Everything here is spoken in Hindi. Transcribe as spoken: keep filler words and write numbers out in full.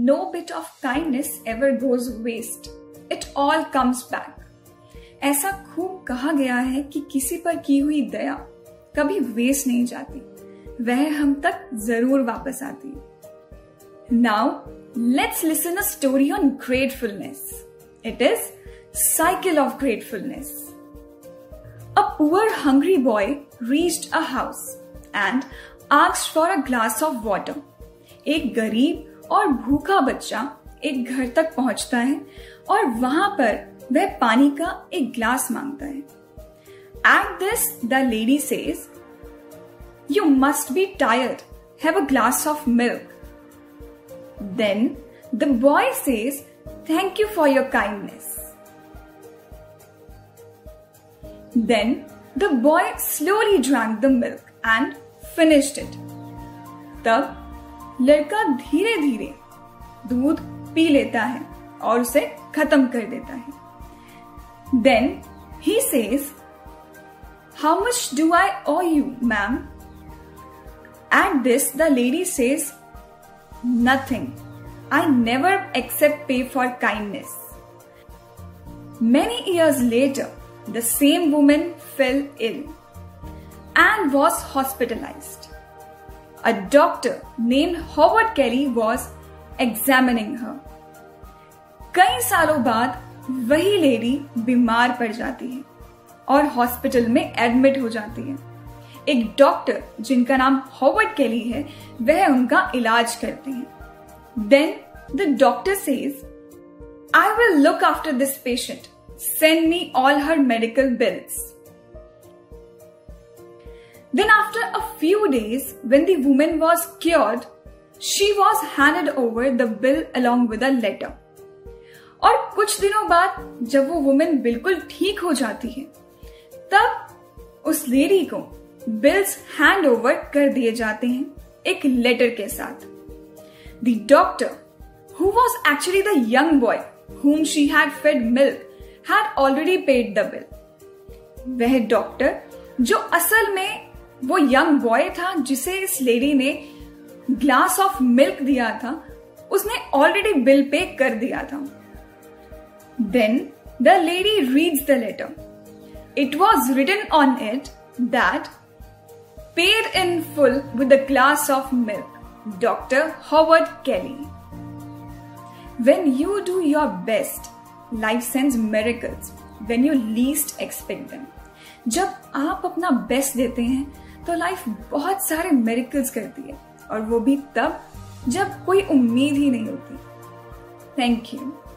No bit of kindness ever goes waste. It all comes back. ऐसा खूब कहा गया है कि किसी पर की हुई दया कभी वेस्ट नहीं जाती, वह हम तक जरूर वापस आती है। Now, let's listen a story on gratefulness. It is Cycle of Gratefulness. A poor hungry boy reached a house and asked for a glass of water. एक गरीब और भूखा बच्चा एक घर तक पहुंचता है और वहां पर वह पानी का एक ग्लास मांगता है। At this, the lady says, "You must be tired. Have a glass of milk." Then the boy says, "Thank you for your kindness." Then the boy slowly drank the milk and finished it. तब लड़का धीरे धीरे दूध पी लेता है और उसे खत्म कर देता है। Then he says, "How much do I owe you, ma'am?" At this, the lady says, "Nothing. I never accept pay for kindness." Many years later, the same woman fell ill and was hospitalized. A doctor named Howard Kelly was examining her. कई सालों बाद वही लेडी बीमार पड़ जाती है और हॉस्पिटल में एडमिट हो जाती है। एक डॉक्टर जिनका नाम हॉवर्ड केली है, वह उनका इलाज करते हैं। Then the doctor says, "I will look after this patient, send me all her medical bills." Then after a few days, when the woman was cured, she was handed over the bill along with a letter. और कुछ दिनों बाद जब वो वुमेन बिल्कुल ठीक हो जाती है, तब उस लेडी को बिल्स हैंड ओवर कर दिए जाते हैं एक लेटर के साथ। The doctor, who was actually the young boy whom she had fed milk, had already paid the bill. वह डॉक्टर जो असल में वो यंग बॉय था जिसे इस लेडी ने ग्लास ऑफ मिल्क दिया था, उसने ऑलरेडी बिल पे कर दिया था। Then the lady reads the letter. It was written on it that paid in full with a glass of milk, Doctor Howard Kelly. When you do your best, life sends miracles when you least expect them. जब आप अपना बेस्ट देते हैं तो लाइफ बहुत सारे मिरेकल्स करती है, और वो भी तब जब कोई उम्मीद ही नहीं होती। Thank you.